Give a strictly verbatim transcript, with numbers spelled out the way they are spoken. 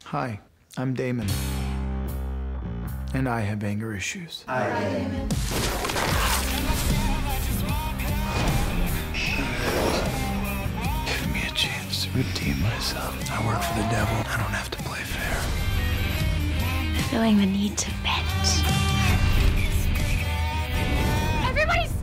Hi, I'm Damon. And I have anger issues. Hi, Damon. Give me a chance to redeem myself. I work for the devil. I don't have to play fair. Feeling the need to vent. Everybody